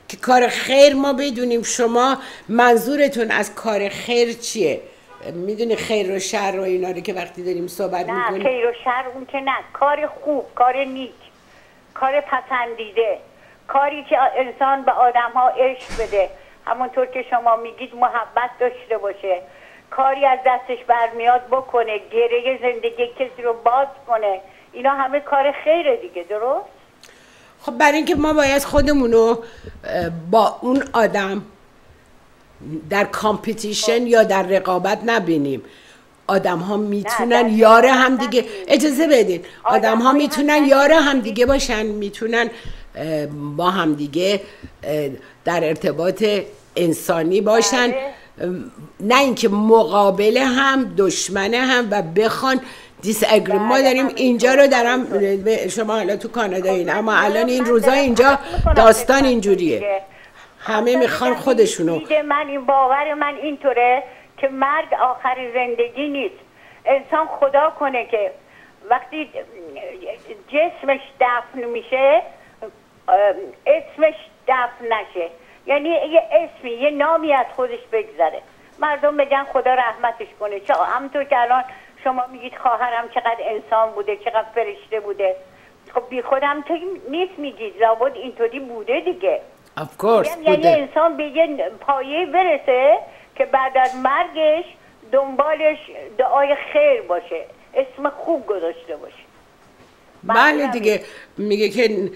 که کار خیر ما بدونیم. شما منظورتون از کار خیر چیه؟ میدونی خیر و شر و اینا رو که وقتی داریم صحبت میکنیم؟ نه خیر و شر اون که نه، کار خوب، کار نیک، کار پسندیده، کاری که انسان به آدم ها عشق بده، همونطور که شما میگید محبت داشته باشه، کاری از دستش برمیاد بکنه، گره زندگی کسی رو باز کنه، اینا همه کار خیره دیگه. درست؟ خب برای اینکه ما باید خودمونو با اون آدم در کامپیتیشن یا در رقابت نبینیم. آدم ها میتونن یار هم دیگه، اجازه بدین، آدم ها میتونن یار هم دیگه باشن، میتونن با هم دیگه در ارتباط انسانی باشن، نه اینکه مقابل هم دشمن هم و بخوان دیس اگری. ما داریم اینجا رو دارم، شما حالا تو کانادا این، اما الان این روزا اینجا داستان اینجوریه، همه میخوان خودشونو. این باور من اینطوره که مرگ آخر زندگی نیست. انسان خدا کنه که وقتی جسمش دفن میشه اسمش دفن نشه، یعنی یه اسمی، یه نامی از خودش بگذره، مردم بگن خدا رحمتش کنه. همونطور که الان شما میگید خواهرم چقدر انسان بوده، چقدر فرشته بوده، خب بی خودم تو نیست میگید، لابد اینطوری بوده دیگه. of course یعنی انسان به یه پایه برسه که بعد از مرگش دنبالش دعای خیر باشه، اسم خوب گذاشته باشه. بله دیگه، میگه که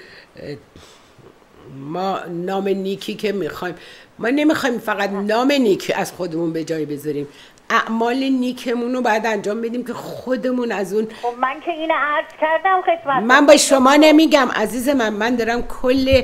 ما نام نیکی که میخوایم، ما نمیخوایم فقط نام نیکی از خودمون به جای بذاریم، اعمال نیکمون رو باید انجام بدیم که خودمون از اون. خب من که اینو عرض کردم خدمت، من با شما نمیگم عزیز من دارم کل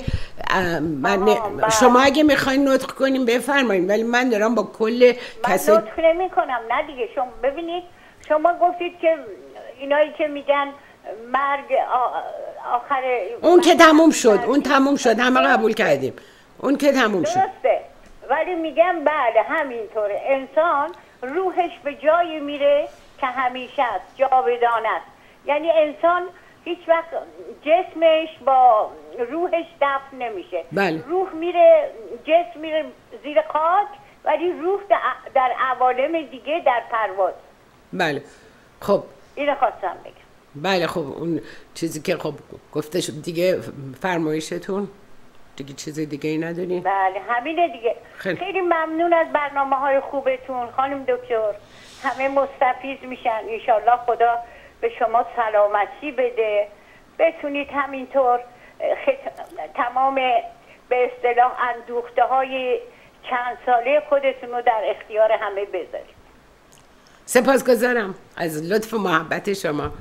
شما اگه میخواین نطق کنیم بفرمایید، ولی من دارم با کل کسایی من نطق نمی کنم. نه دیگه، شما ببینید، شما گفتید که اینایی که میگن مرگ آخر اون که تموم شد، اون تموم شد، همه قبول کردیم، اون که تموم شد. درسته، ولی میگم بله همینطوره، انسان روحش به جایی میره که همیشه است، جاودانه است. یعنی انسان هیچ وقت جسمش با روحش دفن نمیشه. بله. روح میره، جسم میره زیر خاک، ولی روح در عوالم دیگه در پرواز. بله. خب اینو خواستم بگم. بله. خب اون چیزی که خب گفته شد دیگه، فرمایشتون دیگه چیز دیگه ای ندارین؟ بله همینه دیگه. خیلی ممنون از برنامه‌های خوبتون خانم دکتر، همه مستفید میشن. انشالله خدا به شما سلامتی بده، بتونید همینطور تمام به اصطلاح اندوخته های چند ساله خودتون رو در اختیار همه بذارید. سپاسگزارم از لطف و محبت شما.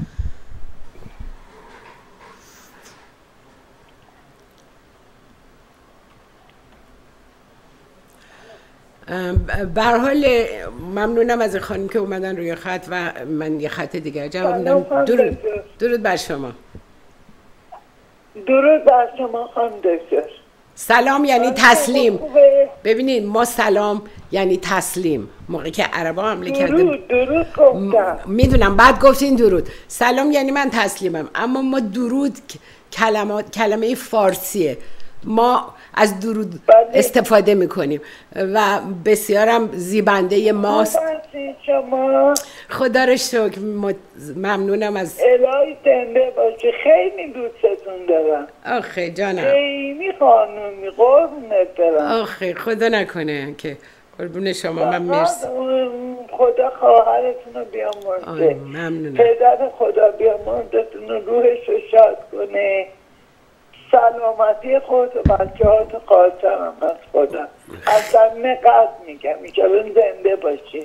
به هر حال ممنونم از خانم که اومدن روی خط و من یه خط دیگر جواب میدم. درود بر شما. درود بر شما خانم دکتر. سلام یعنی تسلیم. ببینید ما سلام یعنی تسلیم. موقعی که عربا حمله کردن درود گفتم. میدونم بعد گفتین درود. سلام یعنی من تسلیمم، اما ما درود کلمه فارسیه، ما از درود استفاده میکنیم و بسیارم زیبنده ماست. شما خدا رو شکر، ممنونم از الهی زنده باشه، خیلی دوستتون دارم. آخه جانم، خیلی خانومی، قربونت برم. آخه خدا نکنه که قربون شما. من مرسی. خدا خواهرتون رو بیامرزه، ممنونم. پدر خدا بیامرزتون رو روحش رو شاد کنه، سلامتی خود و بچه ها تو خواسترم از خدا، از دم قد میگم اینجا زنده باشی.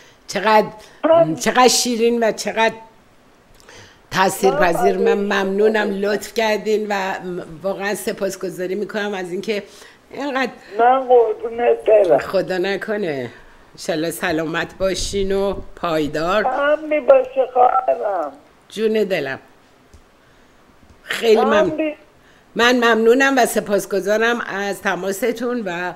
چقدر شیرین و چقدر تاثیرپذیر. من ممنونم، لطف کردین و واقعا سپاسگزاری میکنم از اینکه اینقدر. من قربونت برم. خدا نکنه انشالله سلامت باشین و پایدار. همین باشه خواهرم. جون دلم. خیلی من ممنونم و سپاسگزارم از تماستون و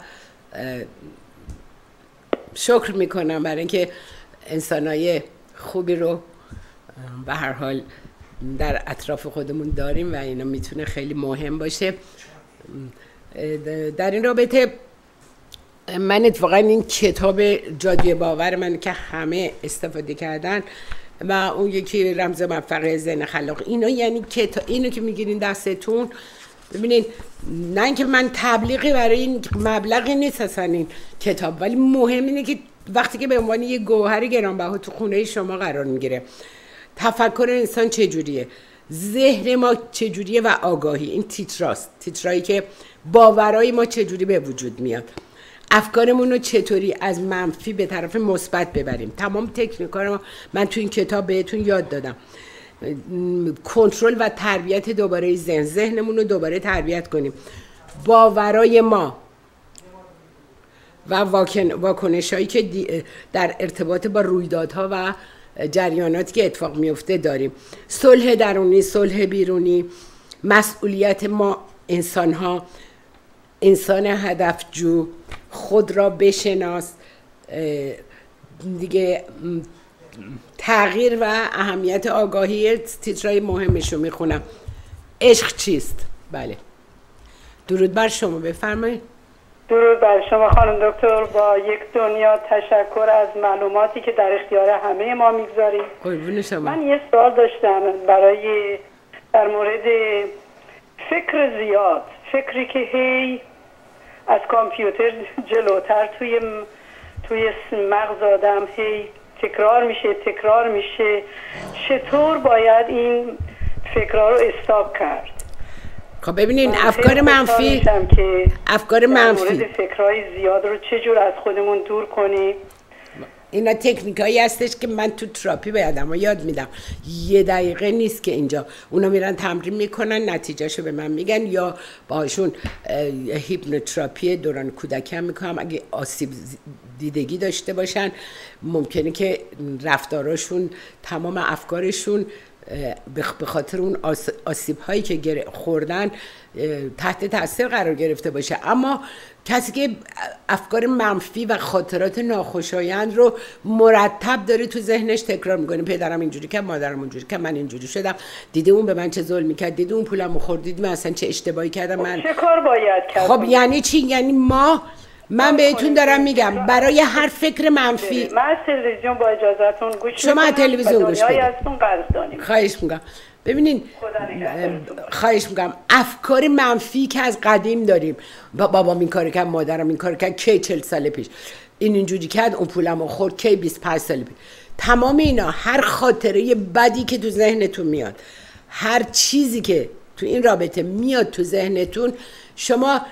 شکر میکنم برای اینکه انسانای خوبی رو به هر حال در اطراف خودمون داریم و اینا میتونه خیلی مهم باشه. در این رابطه من اتفاقا این کتاب جادوی باور من که همه استفاده کردن و اون یکی رمز موفقیت ذهن خلاق، اینا یعنی اینو که میگیرین دستتون، ببینین نه اینکه من تبلیغی برای این مبلغی نیست اصلا این کتاب، ولی مهم اینه که وقتی که به عنوان یه گوهر گرانبها تو خونه شما قرار میگیره، تفکر انسان چجوریه، ذهن ما چجوریه و آگاهی، این تیتراست، تیترایی که باورای ما چجوری به وجود میاد، افکارمون رو چطوری از منفی به طرف مثبت ببریم. تمام تکنیک‌ها رو من تو این کتاب بهتون یاد دادم. کنترل و تربیت دوباره ذهنمون رو دوباره تربیت کنیم. باورای ما و واکنش‌هایی که در ارتباط با رویدادها و جریاناتی که اتفاق میفته داریم. صلح درونی، صلح بیرونی، مسئولیت ما انسان‌ها، انسان هدفجو، خود را بشناس، دیگه تغییر و اهمیت آگاهی، تیترهای مهمشو میخونم. عشق چیست؟ بله. درود بر شما، بفرمایید. درود بر شما خانم دکتر، با یک دنیا تشکر از معلوماتی که در اختیار همه ما میگذارید. قربون شما. من یه سوال داشتم در مورد فکر زیاد، فکری که هی از کامپیوتر جلوتر توی مغز آدم هی تکرار میشه، چطور باید این فکرها رو استاپ کرد؟ خب ببینین افکار منفی مورد فکرهای زیاد رو چجور از خودمون دور کنیم؟ اینا تکنیکایی هستش که من تو تراپی به آدم‌ها یاد میدم. 1 دقیقه نیست که اینجا اونا میرن تمرین میکنن، نتیجهشو به من میگن، یا باهاشون هیپنوتراپی دوران کودکی هم میکنم. اگه آسیب دیدگی داشته باشن ممکنه که رفتاراشون، تمام افکارشون به خاطر اون آسیب هایی که خوردن تحت تاثیر قرار گرفته باشه. اما کسی که افکار منفی و خاطرات ناخوشایند رو مرتب داره تو ذهنش تکرار میکنه، پدرم اینجوری کرد، مادرم اونجوری کرد، من اینجوری شدم، دیدی اون به من چه ظلمی کرد، دیدی اون پولمو خورد، دیدی من اصلا چه اشتباهی کردم. من چه کار باید کرد؟ خب یعنی چی؟ یعنی من بهتون دارم میگم برای هر فکر منفی، من از تلویزیون با اجازهتون گوش شما تلویزیون گوش بدید. خواهش میگم. ببینین خواهش میگم افکار منفی که از قدیم داریم، بابام این کار کرد، مادرم این کار کرد، کی 40 سال پیش این اینجوری کرد، اون پولمو خورد، کی 25 سال پیش، تمام اینا، هر خاطره بدی که تو ذهنتون میاد، هر چیزی که تو این رابطه میاد تو ذهنتون، شما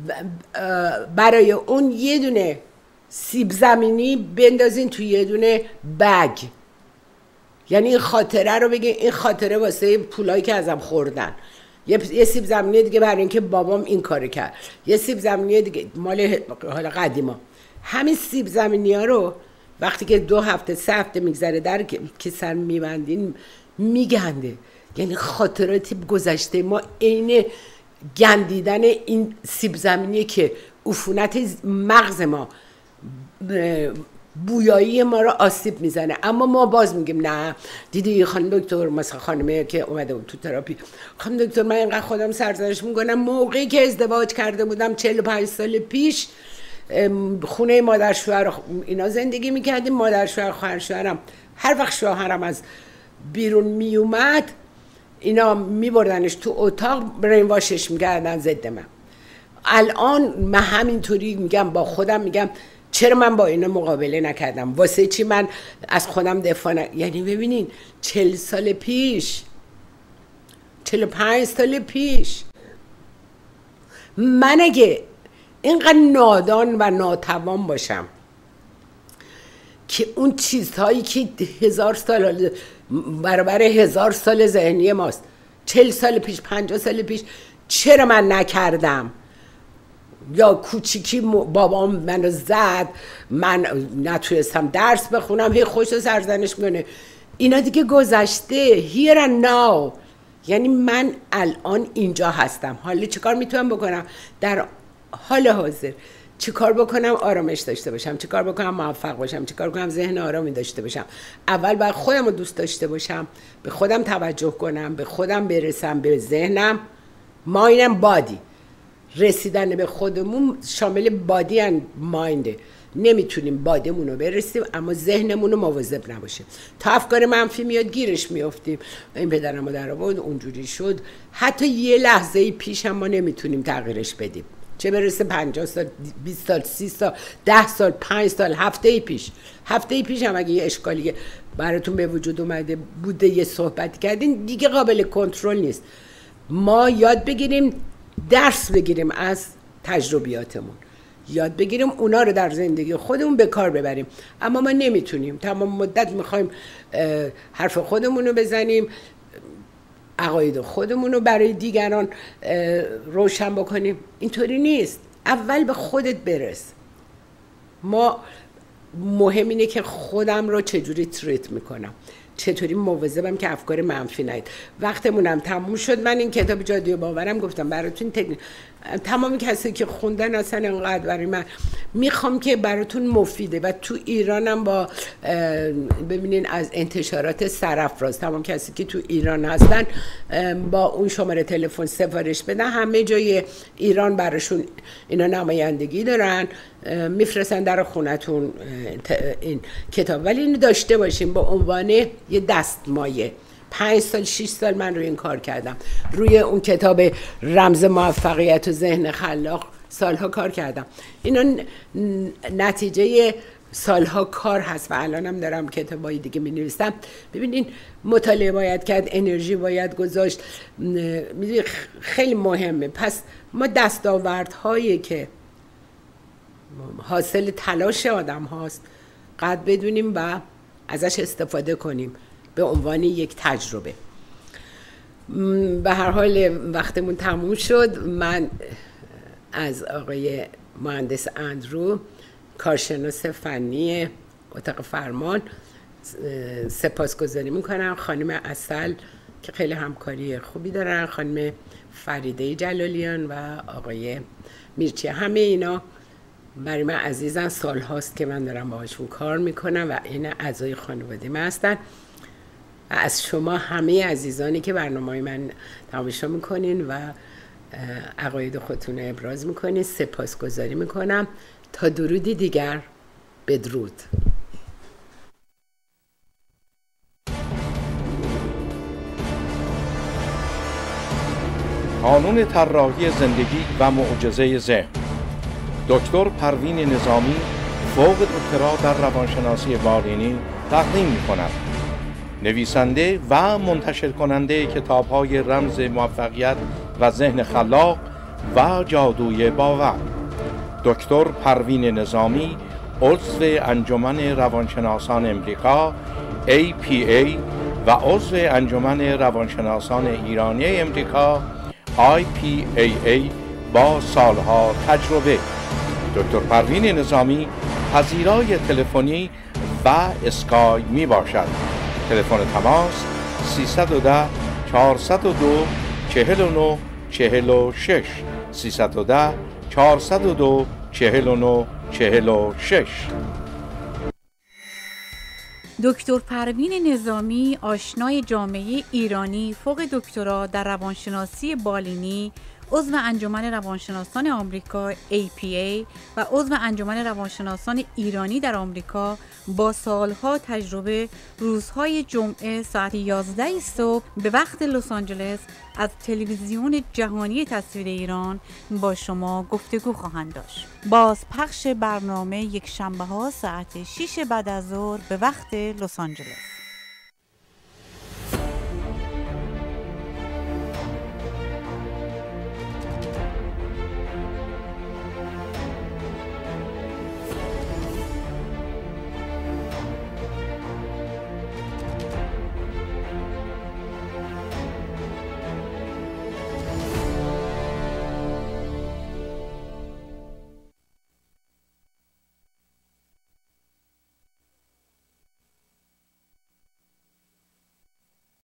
برای اون یه دونه سیب زمینی بندازین تو یه دونه بگ، یعنی این خاطره رو بگین این خاطره واسه پولایی که ازم خوردن، یه سیب زمینی دیگه برای اینکه بابام این کارو کرد، یه سیب زمینی دیگه مال حالا قدیما. همین سیب زمینی ها رو وقتی که 2 هفته 3 هفته میگذره در که سر میبندین میگنده، یعنی خاطرات گذشته ما عین گندیدن این سیب زمینیه که عفونت مغز ما، بویایی ما رو آسیب میزنه. اما ما باز میگیم نه دیدی خانم دکتر، مثلا خانمه که اومده بود تو تراپی، خانم دکتر من اینقدر خودم سرزنش میکنم، موقعی که ازدواج کرده بودم 45 سال پیش خونه مادر شوهر اینا زندگی میکردیم، مادر شوهر خواهر شوهرم هر وقت شوهرم از بیرون میومد اینا میبردنش تو اتاق، برین واشش میکردن ضد من. الان من همینطوری میگم با خودم، میگم چرا من با اینا مقابله نکردم، واسه چی من از خودم دفاع یعنی ببینین 40 سال پیش، 45 سال پیش من اگه اینقدر نادان و ناتوان باشم که اون چیزهایی که 1000 سال برابر 1000 سال ذهنی ماست 40 سال پیش 50 سال پیش چرا من نکردم، یا کوچیکی بابام منو زد من نتونستم درس بخونم، هی خوش سرزنش میکنه، اینا دیگه گذشته. here and now، یعنی من الان اینجا هستم، حالا چیکار میتونم بکنم در حال حاضر؟ چیکار بکنم آرامش داشته باشم، چیکار بکنم موفق باشم، چیکار کنم ذهن آرامی داشته باشم؟ اول باید خودم رو دوست داشته باشم، به خودم توجه کنم، به خودم برسم، به ذهنم، ماینم بادی. رسیدن به خودمون شامل بادی اند ماینده. نمیتونیم بادیمون رو برسیم اما ذهنمون رو مواظب نباشیم. تا افکار منفی میاد گیرش میافتیم. این پدرم و در آورد اونجوری شد. حتی یه لحظه پیش هم ما نمیتونیم تغییرش بدیم، چه برسه 50 سال 20 سال 30 سال 10 سال 5 سال هفته پیش هم اگه یه اشکالی براتون به وجود اومده بوده یه صحبت کردین دیگه قابل کنترل نیست. ما یاد بگیریم، درس بگیریم از تجربیاتمون، یاد بگیریم اونا رو در زندگی خودمون به کار ببریم. اما ما نمیتونیم، تمام مدت میخوایم حرف خودمون رو بزنیم، عقاید خودمون رو برای دیگران روشن بکنیم. اینطوری نیست. اول به خودت برس. ما مهم اینه که خودم رو چجوری تریت میکنم، چطوری مواظبم که افکار منفی نیاد. وقتمونم تموم شد. من این کتاب جادوی باورم گفتم براتون تمامی کسی که خوندن اصلا انقدر برای من میخوام که براتون مفیده. و تو ایرانم با ببینین از انتشارات سرافراز تمام کسی که تو ایران هستن با اون شماره تلفن سفارش بدن، همه جای ایران براشون اینا نمایندگی دارن، میفرستن در خونتون این کتاب. ولی اینو داشته باشیم به عنوان یه دستمایه. 5 سال 6 سال من روی این کار کردم، روی اون کتاب رمز موفقیت و ذهن خلاق سالها کار کردم. اینا نتیجه سالها کار هست و الانم دارم کتابای دیگه می نویسم. ببینین مطالعه باید کرد، انرژی باید گذاشت، میدونی خیلی مهمه. پس ما دستاوردهایی که حاصل تلاش آدم هاست قد بدونیم و ازش استفاده کنیم به عنوان یک تجربه. به هر حال وقتمون تموم شد. من از آقای مهندس اندرو کارشناس فنی اتاق فرمان سپاسگزاری میکنم. خانم عسل که خیلی همکاری خوبی دارن، خانم فریده جلالیان و آقای میرچی، همه اینا برای من عزیزن. سال هاست که من دارم باهاشون کار میکنم و این اعضای خانواده من هستن. و از شما همه عزیزانی که برنامه من تماشا میکنین و عقاید خودتون ابراز میکنین سپاسگزاری میکنم. تا درودی دیگر، بدرود. قانون طراحی زندگی و معجزه ذهن. دکتر پروین نظامی فوق دکترا در روانشناسی بالینی تقدیم می‌کند. نویسنده و منتشر کننده کتاب‌های رمز موفقیت و ذهن خلاق و جادوی باور. دکتر پروین نظامی عضو انجمن روانشناسان امریکا APA و عضو انجمن روانشناسان ایرانی امریکا IPAA با سالها تجربه. دکتر پروین نظامی پذیرای تلفنی و اسکای می باشد. تلفن تماس 310 402 49 46 310 402 49 46. دکتر پروین نظامی آشنای جامعه ایرانی فوق دکترا در روانشناسی بالینی، عضو انجمن روانشناسان آمریکا APA و عضو انجمن روانشناسان ایرانی در آمریکا با سالها تجربه، روزهای جمعه ساعت 11 صبح به وقت لس آنجلس از تلویزیون جهانی تصویر ایران با شما گفتگو خواهند داشت. بازپخش برنامه یک شنبه ها ساعت 6 بعد از ظهر به وقت لس آنجلس.